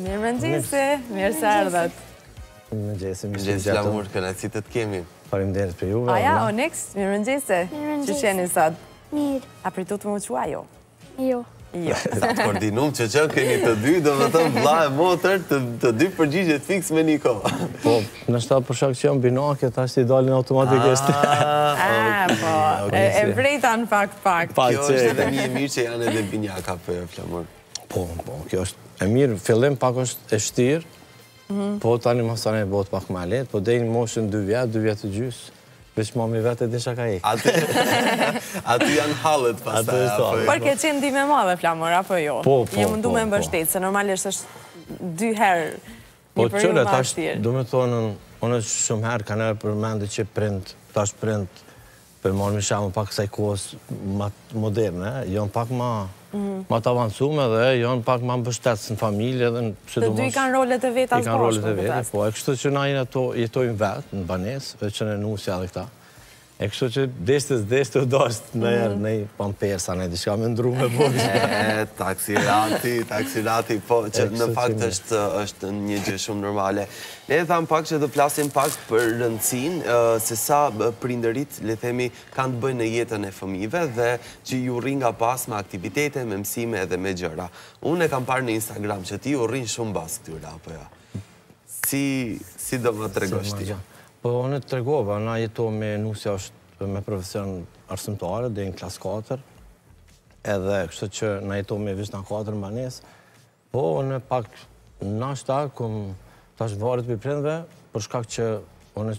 Mirëmëngjesi, mirë se erdhët. Mirëmëngjesi, Mirëmëngjes Lamur, kënaqësi të kemi. Faleminderit për juve. Aja, Onyx, mirëmëngjesi. Që jeni sot? Mirë. A pritu të më qua jo? Jo. Jo. Sa të koordinum që keni të dy, do më thëmë vlla e motër, të dy përgjigjet fix me një kohë. Po, në shta për shak që jam binake, ta është i dalin automatikisht. Po, e vrejta në fakt pak. Kjo është edhe një e mirë që janë edhe binjaka për Flamur. Po, kjo është e mirë, fillim pak është e shtirë, po tani masane e botë pak ma letë, po dejnë moshën 2 vjetë të gjysë. Veç mami vetë e disha ka ikë. Aty janë halët pastaj. Por ke qenë ndihmë e madhe Flamur, apo jo? Po. Je mundu me mbështetë, se normalisht është 2 herë Po një periudhë qëre, më vështirë. do me thonë, unë shumë herë kanë erë përmendë që prind, tash prind, për marrë më shamë pak kësaj kohës moderne, janë pak ma të avancume dhe janë pak ma mbështetës në familje dhe Të dy i kanë rolet e vetë as I kanë rolet e vetë, po e kështu që na jetojmë vetë në banesë, dhe që në nusja dhe këta. E kështu që deshtë u dashtë në erë, në i pampersa, në i diçka me ndru me bërgjë. Taksirati, po, që në fakt është një gjë shumë normale. Ne e thamë pak që të plasim pak për rëndësin, se sa prindërit, le themi, kanë të bëjnë në jetën e fëmijëve dhe që ju rrin nga pas me aktivitete, me mësime edhe me gjëra. Unë e kam parë në Instagram që ti ju rrin shumë bas këtyre, apo ja. Si do më tregosh ti? Po, unë të tregova, na jeto me nusja është me profesion arsimtare, dhe në klas 4, edhe kështë që na jeto me vish në 4 në banesë, po, unë pak nashta, tash varet për prindve, për shkak që unë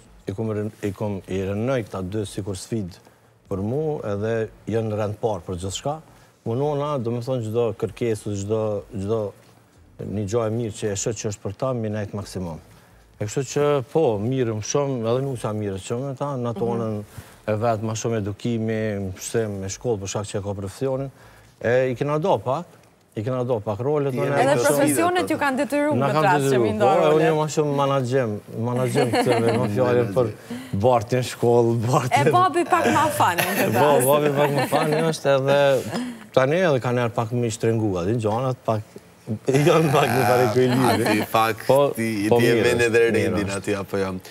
i rënoj këta 2 sikur sfid për mu, edhe jënë rënd parë për gjithë shka, munona, do me thonë gjdo kërkesu, gjdo një gjoj e mirë që e shët që është për ta, mi nejtë maksimum. E kështu që, po, mirëm shumë, edhe nusja mirët shumë ta, në tonën e vetë ma shumë edukimi, mësim, me shkollë, për shak që e ka profesionin, i kena do pak rolet. Edhe profesionet ju kanë detyru me trasë që mi ndo rolet. Unë ma shumë managjem këtëve, ma fjallin për bartin shkollë, bartin... E babi pak ma fanë në këtë rast. Babi pak ma fanë është edhe, tani edhe ka njerë pak mi shtrengu, adin gjanat pak... Janë pak në pare këj lirë. Ati pak, ti e vene dhe rendin ati, apo jam.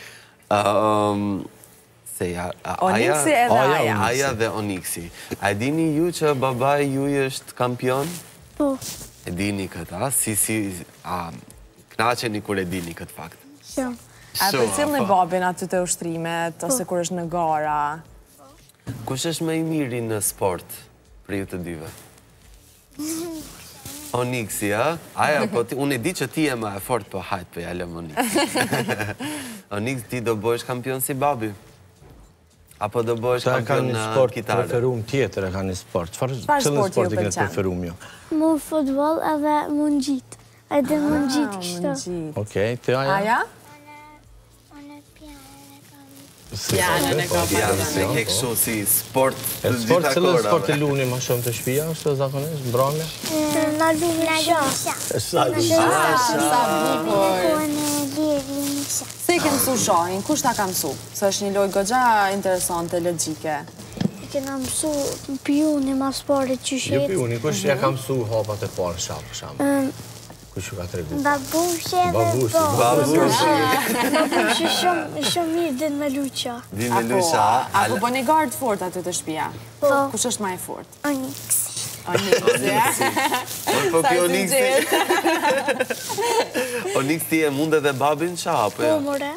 Onyxi edhe Aja. Aja dhe Onyxi. A e dini ju që babaj ju është kampion? Po. E dini këta? Knaqeni kur e dini këtë fakt? Shumë. A për cilë në babin aty të ushtrimet, ose kur është në gara? Kush është më i miri në sport për ju të dyve? Onyxi, a? Aja, po unë e di që ti e ma e fort, po hajt për jallëm Onyxi. Onyxi, ti do bësh kampion si babi? Apo do bësh kampion në sport kitare? Preferum tjetër e ka një sport. Qëllë sport i kënë preferum jo? Mu futbol edhe mund gjitë. Edhe mund gjitë kështë. Okej, të Aja? Aja? Pianën e ka Pianën e ke kështu si sport të gjitha korave. Cëllë sport e luni ma shumë të shpia, është zakonisht, mbrame? Në lumë në gjasha. Sa bukur. Se i ke mësu shohin, kush ta ka mësu? Se është një lojë gogja interesante, logjike. I kena mësu pjuni mas pare që shetë. Jo pjuni, kush ja ka mësu hapat e parë shamë? Kush ju ka të regu? Babushe dhe Babushe shumë mirë din me luqa. Din me luqa. Apo bëni gardë fort aty të shtëpia? Po. Kush është ma i fort? Onyxi. Po kjo Onyxi. Onyxi ti e mund edhe babin qa, apo ja? Po, more.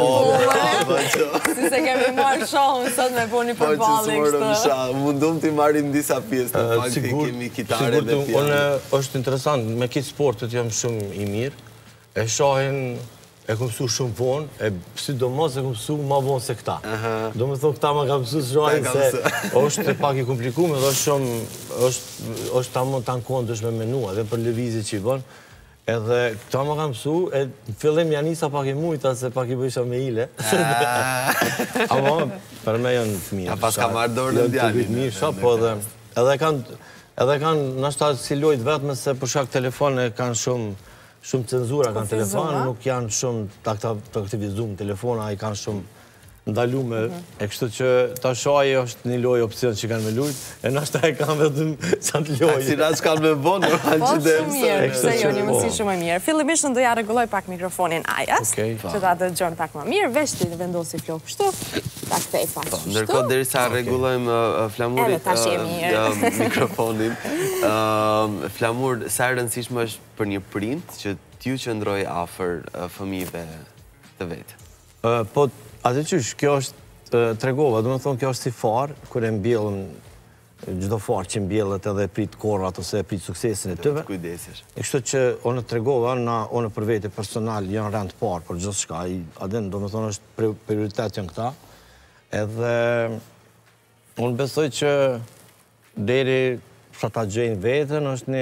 Si se kemi marrë shohën sot me puni për balë kështë. Mundum t'i marim disa pjesë, në fakt i kemi kitare dhe piano. Unë është interesant, me kitë sportet jam shumë i mirë, e shohin e kom mësu shumë vonë, e sidomos e kom mësu ma vonë se këta. Do me thonë këta ma ka mësu së shohin se është pak i komplikume dhe është ta më tanë kohën dëshme menua dhe për levizit që i bënë. Edhe këta ma ka mësu, e në fillim janë nisa pak i mujta se pak i bëjsha me ile. Ama për me janë të mirë. A pas ka marrë dorë në djalin. Edhe kanë nashtar si lojt vetëme se për shak telefone kanë shumë cenzura kanë telefon, nuk janë shumë të aktivizum telefona, i kanë shumë ndalume, e kështu që ta shohi është një lojë opcion që kanë me lujt, e nashta e kanë vetëm qatë lojë. Taksirat që kanë me bonë, Po, shumë mirë, pse jo, një mësi shumë e mirë. Fillimisht në doja rregulloj pak mikrofonin Ajas, që ta dëgjon pak më mirë, veç ti vendosi flokë kështu, ta kthej pak kështu. Ndërkohë, derisa rregullojmë Flamurit mikrofonin, Flamur, sa e rëndësishme është për një prind që t'ju qëndroj afër fëmijëve të vetë? Po, atë qysh, kjo është tregova, do me thonë kjo është si farë, kër e mbjellën, gjdo farë që mbjellët edhe prit korrat ose prit suksesin e tëve. Kujdesesh. E kështu që onë tregova, onë për vete personal janë rend parë për gjithë shka, adin, do me thonë është prioritet janë këta, edhe unë besoj që deri sa ta gjejnë vetën është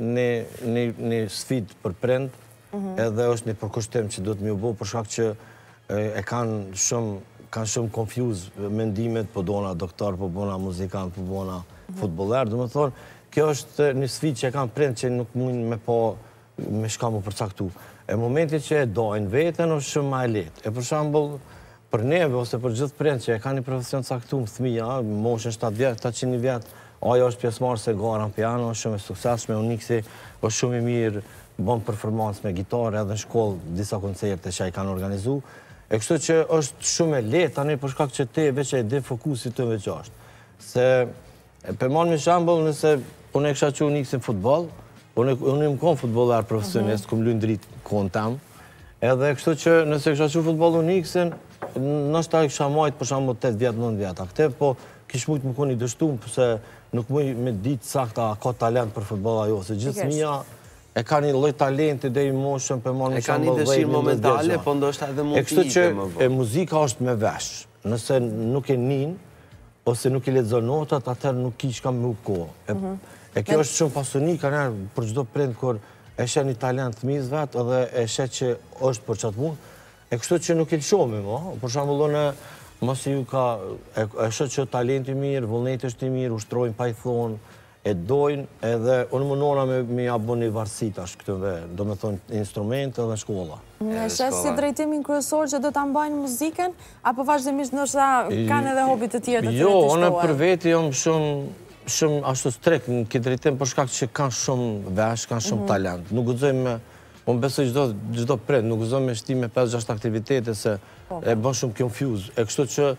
një sfid për prind, edhe është një përkushtim që duhet më u bo për shkak që e kanë shumë confuse mendimet, po dona doktor, po bona muzikant, po bona futboller. Do me thonë, kjo është një sfidë që e kanë prind që nuk mund me shka mu përcaktu. E momenti që e dojnë vetën është shumë ma e letë. E për shambull, për neve ose për gjithë prind që e kanë një profesion caktum, fëmija, moshën 7 vjetë, 800 vjetë, ajo është pjesëmarrë se gara në piano, është shumë e suksesshme, Uniksi është shumë i mirë, bon performancë me gitarë, edhe në shkollë disa koncerte që ai kanë organizu. E kështu që është shumë e lehtë tani për shkak që ti veç e di fokusi të veç është. Se për marrë me shembull, nëse unë e kisha qenë Uniksin futboll, unë më kon futbollar profesionist, kum luajnë dritë kohën tam. Edhe kështu që nëse kisha qenë futboll Uniksin, ndoshta kisha marrë për shembull 8 vjet, 9 vjet. Akte po kish mujt më koni dështuar pse nuk muj me ditë sakta ka talent për futboll ajo, se gjithë fëmia e ka një lloj talenti deri në moshën për marrë me shembull. E ka një dëshirë momentale, po ndoshta edhe mund të ikë më vonë. E muzika është me vesh. Nëse nuk e nin ose nuk i lexon notat, atëherë nuk ki çka më u kohë. E kjo është shumë pasuni kanë për çdo prind kur e sheh një talent fëmijës vet edhe e sheh që është për çat punë. E kështu që nuk e lëshomi më, për shembull unë mos ju ka e shoh që talenti mirë, vullneti është i mirë, ushtrojnë pa i thonë, e dojnë, edhe unë mundona me ja bo një varësi tash këtëve, do me thonë instrumente dhe shkolla. Në shes si drejtimin kryesor që do të mbajnë muzikën, apo vazhdimisht nështë kanë edhe hobit të tjerë të të Jo, unë për veti jam shumë ashtu strek në këtë drejtim për shkak që kanë shumë vesh, kanë shumë talent. Nuk guxoj me, unë besoj çdo prind, nuk guxoj me shti me 5-6 aktivitete se e bën shumë confuse. E kështu që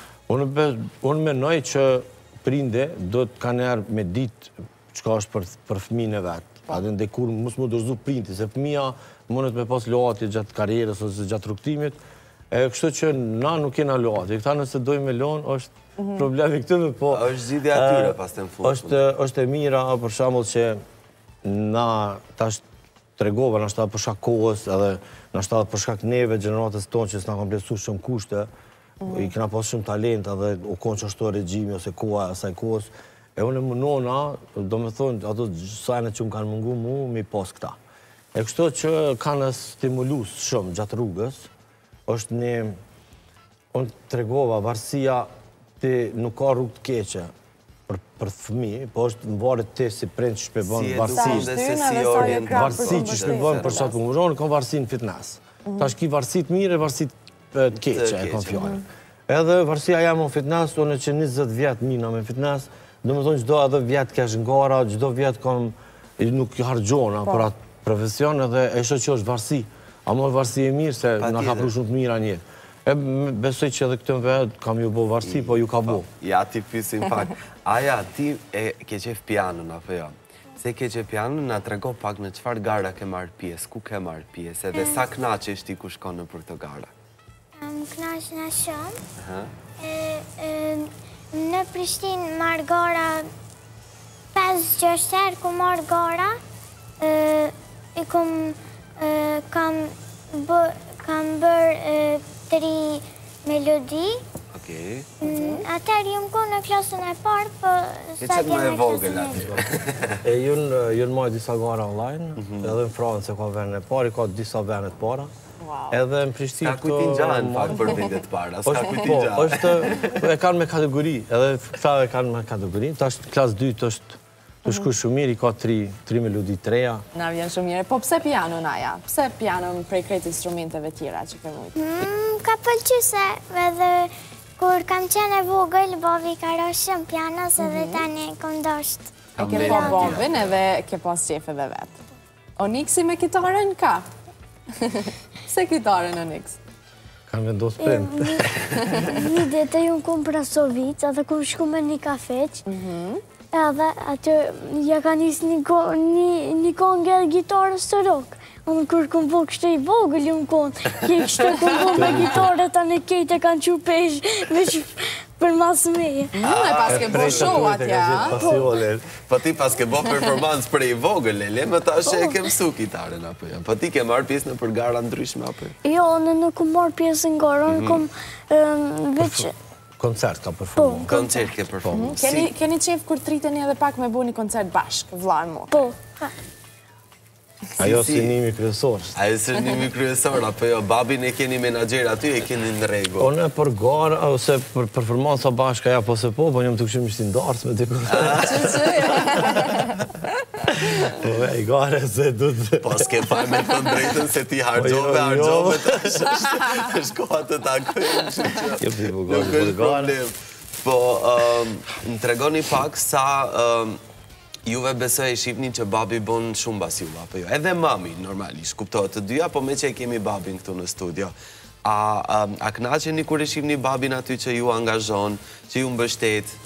unë menoj që prinde do të kanë erë me ditë çka është për fëmijën e vetë. Adhe në kur mos më dorëzu printi, se fëmija mundet me pas loati gjatë karierës ose gjatë rrugtimit. Kështu që na nuk kena loati. Këta nëse dojmë me lonë, është problemi këtëve, po... është zgjidhja atyre pas të në fundë. është e mira, për shembull që na tash tregova, na shta për shkak kohës, edhe na shta për shkak neve, gjeneratës tonë që s'na komplesu shumë kushte, i kena pas shumë talent edhe u konë që ashtu regjimi ose koha asaj kohës. E unë mënona, do me thonë, ato sajnë që më kanë mungu mu, mi pas këta. E kështu që kanë stimulus shumë gjatë rrugës, është një, unë tregova, varësia ti nuk ka rrugë të keqe për fëmi, po është në varet ti si prind që shpebon varësi që shpebon për qatë punë. Unë kam varësi në fitness. Ta shki varësit mire, varësit të keqe e kam fjallë. Edhe varësia jam në fitness, unë që 20 vjetë mina me fitness, do me thonë gjdo edhe vjetë kesh ngara, gjdo vjetë kam nuk hargjona për atë profesion edhe e shë që është varësi. A më varësi e mirë se nga ka pru shumë të mira njëtë. E besoj që edhe këtë vetë kam ju bo varësi, po ju ka bo. Ja, ti pysim pak. Aja, ti e ke qef pianën, apo jo? Se ke qef pianën, nga trego pak në qëfar gara ke marrë pjesë, ku ke marrë pjesë, edhe sa knaqe ishti ku shkonë për të gara? Knaqe në shumë. Në Prishtinë marrë gara 5-6 herë ku marrë gara. Kam bërë 3 melodi. Atër ju më konë në klasën e parë, për sa dje në klasën e dytë. Jënë majë disa gara online, edhe në Francë e ka vene e parë, i ka disa vene të para. Edhe në Prishtinë s'ka kujtin gjanë pak për vendet para, s'ka kujtin gjanë. E kanë me kategori, edhe këta e kanë me kategori. Ta është klasë 2 është të shku shumë mirë, i ka 3 melodi të reja. Na vjen shumë mirë. Po pse piano, Naja? Pse piano prej krejt instrumenteve tjera që ke mujtë? Ka pëlqy se edhe kur kam qenë e vogël, babi ka rosh shumë pianos edhe tani kom dosht. E ke po babin edhe ke pas qef edhe vetë. Onyxi me kitaren ka? Se kitaren, Onyx? Kanë vendos prind. Një dete ju në kom Prasovic, edhe kom shku me një kafeq, edhe aty ja ka njësë një kongë e gitarës të rock. Unë kur kom bo kështë i vogël ju në konë, kështë kom bo me gitarët, anë kejtë e kanë që pesh, veç për mas meje. E pas ke bo show atja. Po ti pas ke bo performans për i vogël, Lele, më ta shë e ke mësu kitaren, apo jo? Po ti ke marrë pjesë në për gara ndryshme, apo jo? Jo, në nuk kom marrë pjesë në gara, në kom veç... Koncert ka performu. Koncert ke performu. Keni qef kur triteni edhe pak me bu një koncert bashk, vla e mu? Po. Ajo si nimi kryesor. Ajo si nimi kryesor, apo jo, babin e keni menager aty, e keni në regu. One për gara, ose për performansa bashka, ja, po se po njëm të këshim ishti ndarës me t'i Po i gare se du të... Po s'ke faj me të drejtën se ti hargjove të shkoha të takojnë. Nuk është problem. Po, në tregoni pak sa juve besoj e shifni që babi bon shumë bas juve, apo jo? Edhe mami, normalisht, kuptohet të dyja, po me që e kemi babin këtu në studio. A knaqeni kur e shifni babin aty që ju angazhon, që ju mbështet?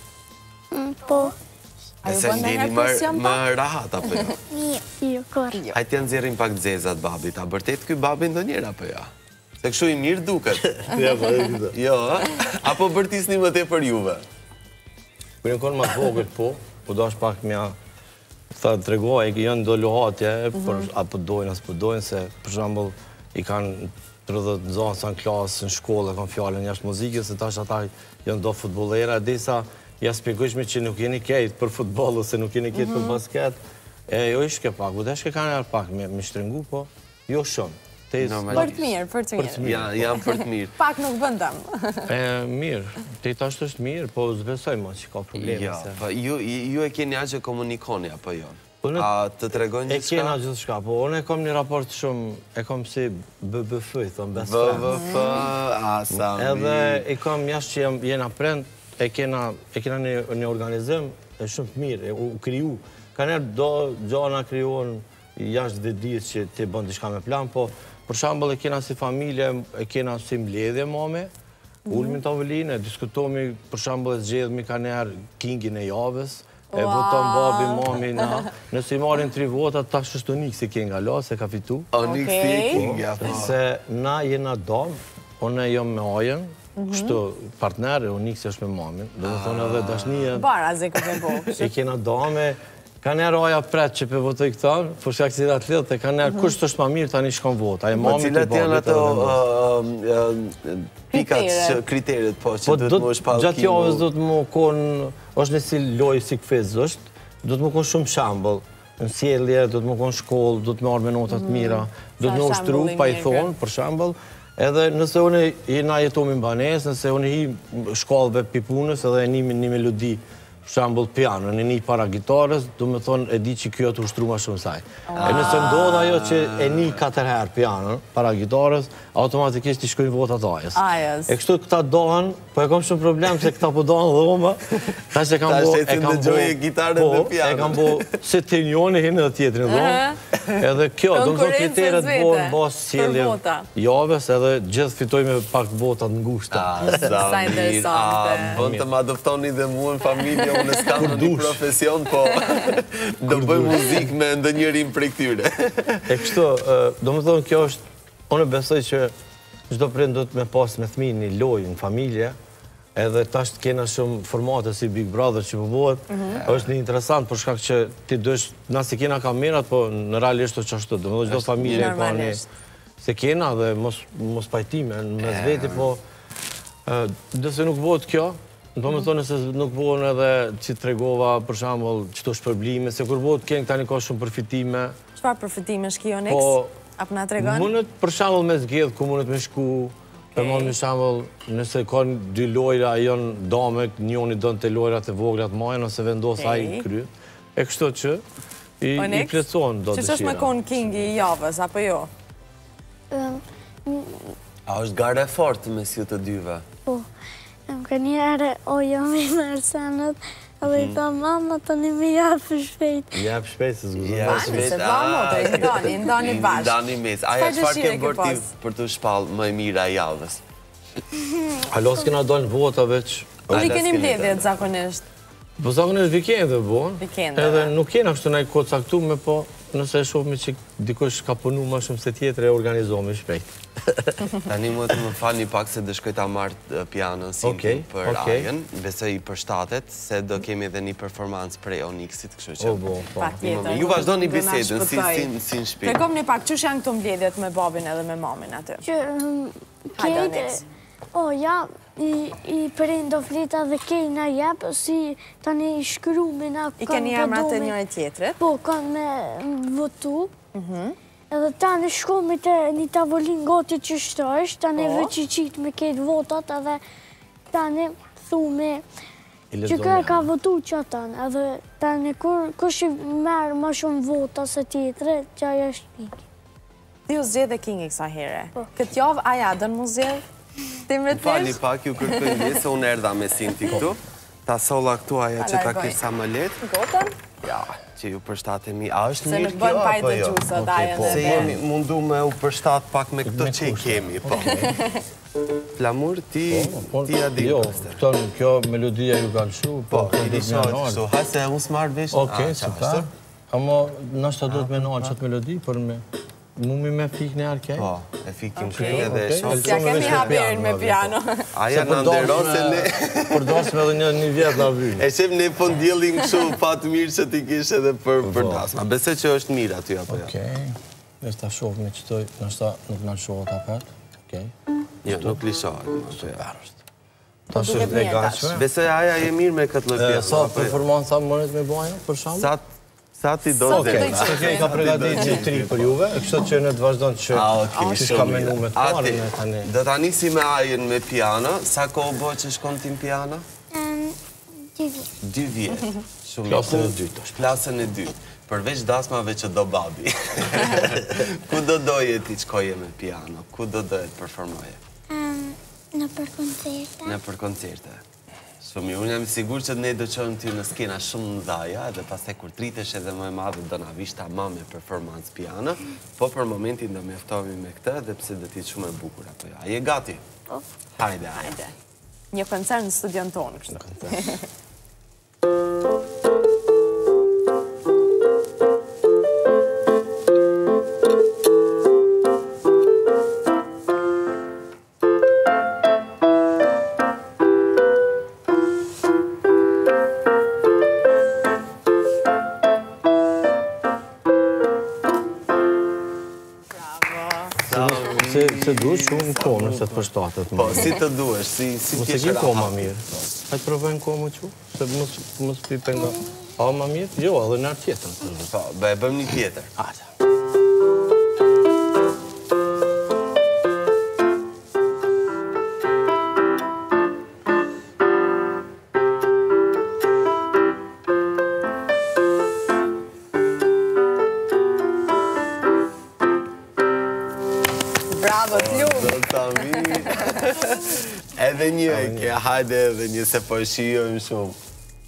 Po. E se ndini më rahat, apo jo? Jo, kërë. Hajtë janë zirin pak dzezat babit, a bërtet këj babin do njërë, apo jo? Se këshu i mirë duket. Jo, apo bërtis një më te për juve? Kërë në konë ma vogët, po do është pak mja, të tregoj, e janë do lohatje, apo dojnë, asë po dojnë, se për shambull i kanë 30 zonë sa në klasë, në shkollë, kanë fjallën jashtë muzikës, se tash ata janë do futbolera, disa ja spjegojshme që nuk jeni kejtë për futbol, ose nuk jeni kejtë për basket, jo ishke pak, bu deshke ka njerë pak me shtrengu, po jo shumë. Për të mirë, për të mirë. Jam për të mirë. Pak nuk bëndëm. Mirë, te i tash është mirë, po zbesoj ma që ka probleme. Ju e keni a që komunikoni, apo jo? A të tregojnë gjithë shka? E kena gjithë shka, po unë e kom një raport shumë, e kom si BBF, i thonë, best friend. BBF, asa mirë. Edhe i kom jashtë që jena prend, e kena një organizim, e shumë të mirë, u kriju. Ka njerë do gjana kryuon jashtë vedijës që ti bënd t'i shka me plan, po për shambull e kena si familje, e kena si mbledhje mame, ulmin të avëllin, e diskutomi për shambull e zgjedhmi ka njerë kingin e javës, e voton babi, mami, na. Nëse i marin 3 votat, ta shështë Onyxi kinga la, se ka fitu. Onyxi kinga, po. Se na jena dam, unë e jom me ajen, kështu partnerë, Onyxi është me mamin, dhe më thonë edhe dashnije... Barazi këtë e bo. E kena dame, ka njerë aja pret që për votoj këtanë, për shkak si atlet, e ka njerë kusht është ma mirë, ta një shkon vot. Po cilat janë ato pikat, kriterit, po, që duhet më është palkimu? Gjatë javës duhet më konë, është nësi lojë si këfez është, duhet më konë shumë shambull. Në sjellje, duhet më konë shkollë, duhet më arë me notat mira, duhet më ushtru, pa i thonë, për shambull. Edhe nëse unë jena jetomi në banes, nëse unë hi shkallëve pipunës edhe e një melodi, shambull piano, në një para gitarës, du me thonë e di që kjo të ushtru ma shumë saj. E nëse ndodh ajo që e një 4 herë piano, para gitarës, automatikisht i shkojnë votat ajës. E kështu këta dohen, po e kom shumë problem se këta po dohen dhe oma, ta që e kam bo... Ta shtetën dhe gjojë gitarën dhe piano. E kam bo se të njoni hinë dhe tjetërin dhe oma. Edhe kjo, do më thonë kriteret bo në basë qëllje javës, edhe gjithë fitoj me pak votat në ngushta. Sa interesante. Bënd të ma dëftoni dhe mu në familje, unë s'kam në një profesion, po do bëj muzik me ndë njërim për këtyre. E kështu, do më thonë kjo është, unë besoj që çdo prind do të me pas me fëmijë një lojë në familje, edhe tash kena shumë formate si Big Brother që përbohet, është një interesant për shkak që ti duhesh, na si kena kamerat, po në realisht është ashtu, do më thonë çdo familje ka një se kena dhe mos pajtime në mes veti, po nëse nuk bëhet kjo, do më thonë se nuk bëhen edhe që të tregova për shembull çto shpërblime, se kur bëhet këngë tani ka shumë përfitime. Çfarë përfitime shki Onyx? Apo na tregon? Mundet për shembull me zgjedh ku mundet me shku, për më shembull, nëse kanë 2 lojra janë dame, njëri donte lojrat e vogla të majën ose vendos ai kry. E kështu që i plotësohen do dëshira. Që është me konë kingi i javës, apo jo? A është gare fort mes ju të dyve? Po, ka njëre, jam i mërsenët, edhe i tha mama të një me japë shpejt. Japë shpejt, se zguzë. Bani, se dva motor, i ndani bashkë. Ndani mes. Aja qëfar ke bërë ti për të shpalë më e mira javës? Alo, s'kena dalë vota veç. Uli keni mbledhjet zakonisht? Po zakonisht vikende, bo. Edhe nuk kena kështu nëjë kohë caktume, po nëse e shofëmi që dikush ka punu më shumë se tjetër e organizohemi shpejt. Tani më të më falni pak se dë shkoj ta marrë pianën Sinti për Ajen. Besoj i përshtatet, se do kemi edhe një performancë prej Onyxit, kështu që... Ju vazhdo një bisedën, si në shpinë. Trekom një pak, qësh janë këto mbledhjet me babin edhe me mamin aty? Hajde, Onyx. Ja, i përindo flita dhe kejna jepë, si tani i shkrumi na kanë I keni emrat e njëre tjetrit? Po, kanë me votu. Edhe tani shkomi të një tavolin goti që shto është, tani veç i qitë me kejtë votat, edhe tani thume që kërë ka votu që atën, edhe tani kush i merë ma shumë vota se tjetëre, që aja është Kingi. Ti u zgjedhe Kingi kësa here. Këtë javë aja dënë mu zgjedhe? Fali pak, ju kërkoj një, se unë erda me Sinti këtu. Ta sola këtu aja që ta kërë sa më letë. Gotën? Ja, që ju përshtatemi. A është mirë kjo, apo jo? Se nuk bënë pajtë të gjusë, da e në Se jemi mundu me u përshtat pak me këto që i kemi, po. Flamur, ti a di përste. Jo, kjo melodia ju kanë shu, po, i di shohë kështu. Hajse, unë s'marrë vesh. Okej, super. Amo, nështë ta do të me nalë qatë melodi, për me... Mumi me fik në arkej? Po, e fikim kërë edhe shohë. Ja kemi haberin me piano. Aja në nderon se ne... Përdosme edhe një vjetë në vynë. E shem ne po ndjellim kështu fatë mirë që ti kish edhe për dasma. Besoj që është mirë aty apo jo? Okej. Nështë ta shohë me qëtoj, nështë ta nuk në shohët apet. Okej. Jo, nuk lishohet. Super është. Ta shohë dhe gashme. Besoj aja e mirë me këtë lëpjetë. Sa performansa mënët me bojnë, për shumë? Sa ti do të të të të ka pregatit që 3 për juve, kështë që në të vazhdojnë që shka menu me të marë me tani. Do të anisi me Ajen me piano, sa kohë bo që shkon tim piano? 2 vjetë. 2 vjetë. Klasën e 2. Klasën e 2. Përveç dasmave që do babi. Ku do doje ti qkoje me piano? Ku do doje të performoje? Në për koncerte. Në për koncerte. Shumë, unë jam sigur që ne do qojmë ty në skena shumë në dhaja, edhe pastaj kur tritesh edhe më e madhe do na vish ta ma me performance piano, po për momentin do me eftohemi me këtë, edhe pse do t'i shumë e bukur, apo jo. A je gati? Po. Hajde. Një koncert në studion tonë, kështë. Se duesh shumë në kohë nëse të përshtatet. Po, si të duesh, si t'jeshe rahat. Mos e ki kohë ma mirë. Hajtë provojnë kohë më që, se mos t'i penga. A ma mirë? Jo, edhe në artë tjetër. Po, e bëm një tjetër. Ata. Bravo, t'lumë! Edhe një e ke, hajde edhe një se po shijojmë shumë.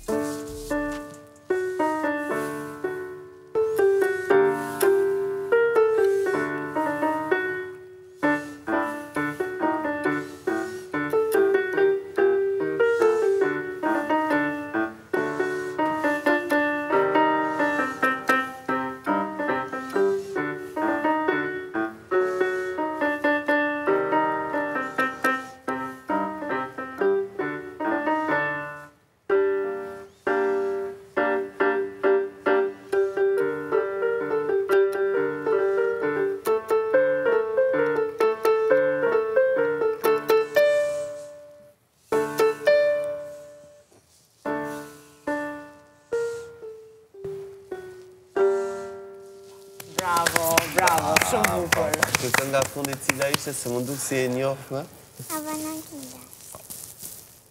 Bravo, shumë bukur. Këtë nga fundit cila ishte se mundu si e njofë me? Havana Kinga.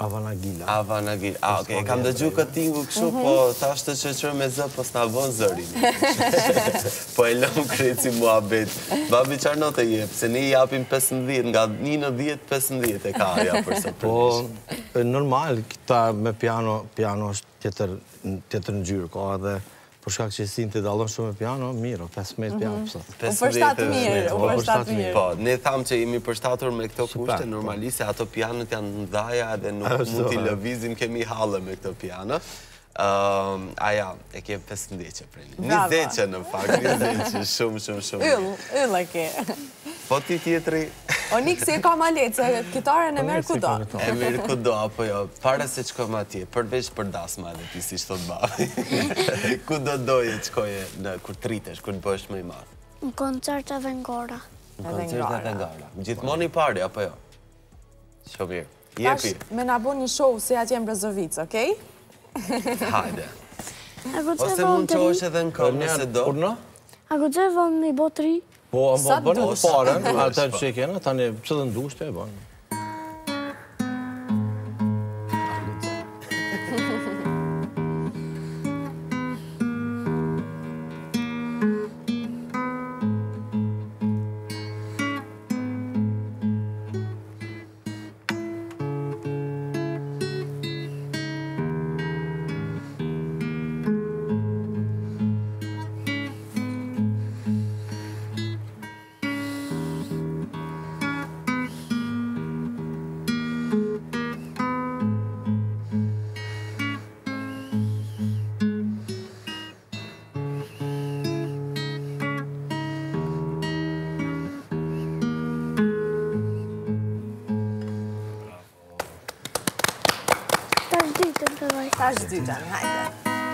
Avanagila. Avanagila. Okej, kam dëgju këtë tingu kështu, po tash të qëqër me zë, po s'na bon zërin. Po e lëm krejt si muhabet. Babi qarë note jep, se ne japim 15, nga 1 në 10, 15 e ka aja përse për Po, normal, këta me piano është tjetër në gjyrë, ka edhe për shkak që si të dallon shumë me piano, mirë, 15 piano pësot. U përshtat mirë. Po, ne thamë që jemi përshtatur me këto kushte, normalisht se ato pianët janë ndaja dhe nuk mund t'i lëvizim, kemi hallë me këto piano. Aja, e ke 15 që prejnë. 20 që në fakt, 20 që shumë. Yll e ke. Po ti tjetëri... Onik si e ka ma letë, se kitaren e merë kudo. E merë kudo, apo jo, para se qkojmë atje, përveç për dasma edhe ti si shtot babi. Kudo doje qkoje kur tritesh, kur të bësh më i marë? Në koncert edhe ngora. Në koncert edhe ngora. Gjithmoni pari, apo jo? Shumë mirë. Jepi. Tash me na bo një show si atje në Brezovic, okej? Hajde. Ose mund që është edhe në këmë nëse do. A ku të e vëmë një botëri? Po, më bënë të parën, atër që e kena, tani që dhe ndushte e bënë. Tash dytën, hajde.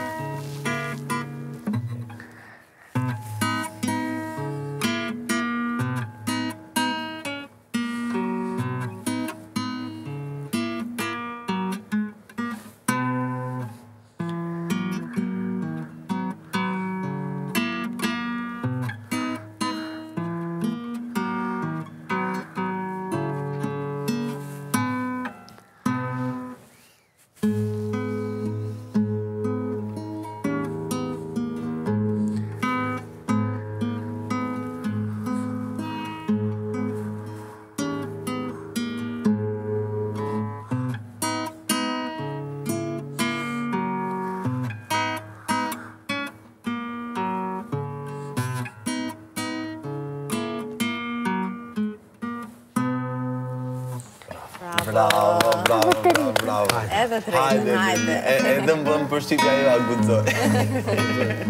Bravo. Edhe tretën, hajde. Edhe më bënë përshqitja jo a gudzoj.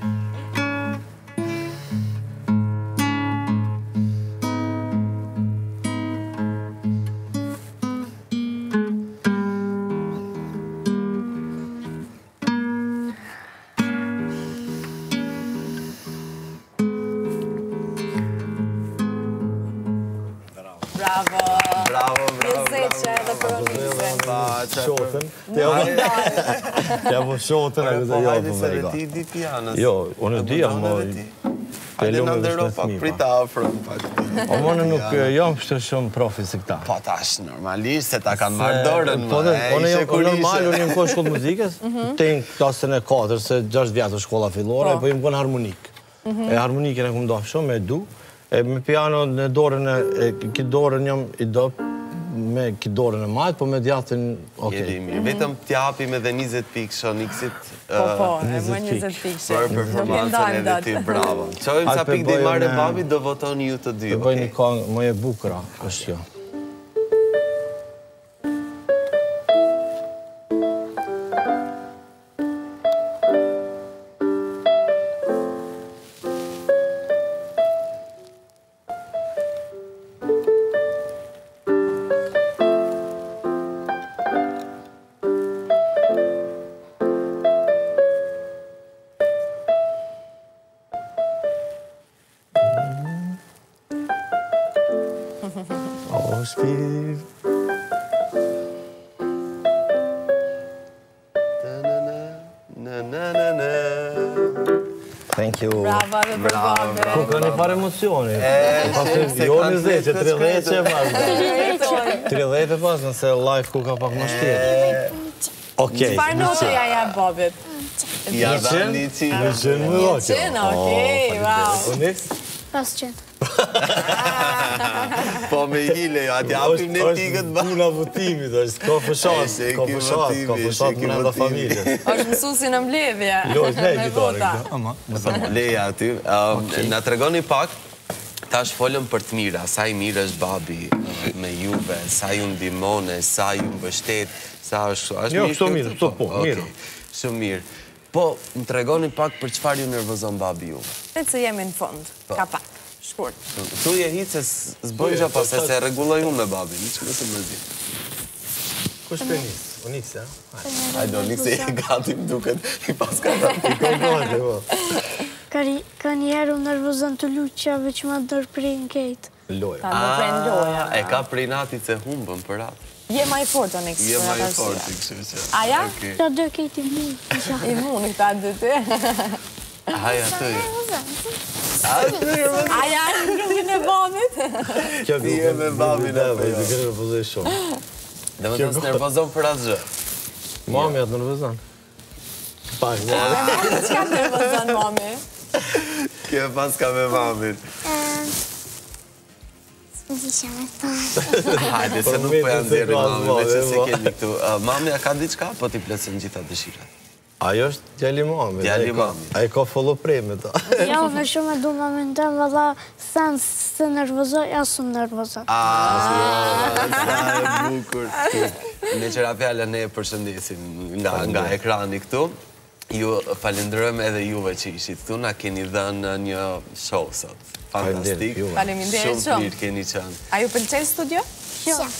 Shotën. Të jam shotën e këtë hajde se dhe ti di pianës. Jo, unë e di, ama... Hajde në ndërro pak, prita afrën pak. O mënë nuk jam pështë shumë profi si këta. Po tash, normalisht, se ta kanë marrë dorën, Unë jam normal, unë jam kohë shkollë muzikës, të në klasën e 4, se 6 vjetë shkolla fillore, po jam kënë harmonik. E harmonikën e këmë do shumë, e du. Me piano në dorën e këtë dorën jam i dopë, me këtë dorën e majtë, po me djatin, okej. Vetëm t'japim edhe 20 pikë shon Niksit. Po, e më 20 pikë shon. Për performancën edhe ti, bravo. Qojmë sa pikë dhe i marrë babi, do votoni ju të dy, okej? Të bëjnë një kongë, më e bukra, është kjo. Thank you. Bravo, bravo. Ku ka një par emocioni. Jo një 10, 30 e vazhda. 30 pas, nëse live ku ka pak më shtirë. Okej. Çfarë note ja jep babit? Ja dha 100. 100 më 100, okej, wow. Onyx? 500. Po me hile, ati apim në pikët ba. Puna votimit, është ka fëshat, ka fëshat më nënda familje. është mësusi në mbledhje. Lojt, ne me gitare. vota. Leja aty. Na tregoni pak, tash folëm për të mira, sa i mirë është babi me juve, sa ju ndihmon, sa ju mbështet, sa është mirë. Jo, kështu mirë, po, mirë. Shumë mirë. Po, më tregoni pak për çfarë ju nervozon babi ju. Dhe që jemi në fund, ka pak, shkurt. Tu je hitë se s'bëjnë gja pas, se regulloj unë me babi, një që mësë mërzi. Kush për njës? Onyx, ja? Hajde, Onyx e gati më duket, i pas ka ta. Ka njerë unë nervozën të luqave që ma dërprin kejtë. Loja. Ta dërprin loja. E ka prej natit se humbën për atë. Je ma i fort, Onyx. Je ma i fort, i kështu që. A ja? Ta dë kejtë i mu. I mund, këta dy ty. Haja të i. A ja në grupin e babit? Kjo je me babin e për jo. Kjo nervozoj shumë. Dhe më të nësë nervozon për atë gjë. Mami atë nervozon. Pak, Qka nervozon, mami? Kjo pas ka me mamin. S'misha me thonë. Hajde, se nuk po janë deri mamin, veç se se keni këtu. Mami, a ka diçka, po t'i plesën gjitha dëshirat? ajo është djali mami. Djali mami. A i ka follow preme ta. Ja, unë shumë e du mamin tëmë, valla, sen se nervozoj, asë më nervozoj. Sa e bukur. Në qëra fjalla ne e përshëndesim nga ekrani këtu. Ju falenderojmë edhe juve që ishit këtu, na keni dhënë një show sot. Fantastik. Faleminderit shumë. Shumë mirë keni qënë. A ju pëlqen studio? Jo.